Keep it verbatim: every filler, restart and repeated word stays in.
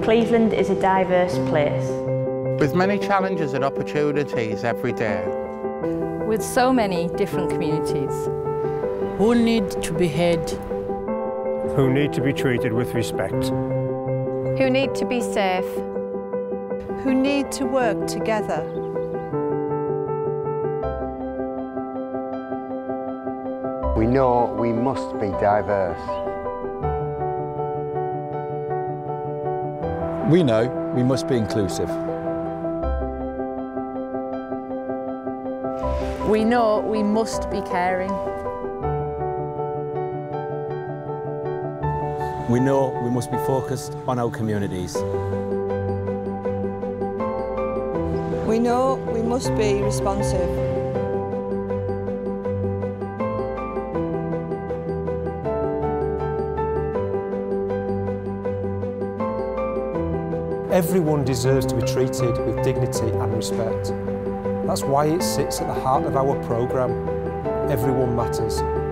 Cleveland is a diverse place. With many challenges and opportunities every day. With so many different communities. Who need to be heard. Who need to be treated with respect. Who need to be safe. Who need to work together. We know we must be diverse. We know we must be inclusive. We know we must be caring. We know we must be focused on our communities. We know we must be responsive. Everyone deserves to be treated with dignity and respect. That's why it sits at the heart of our programme. Everyone matters.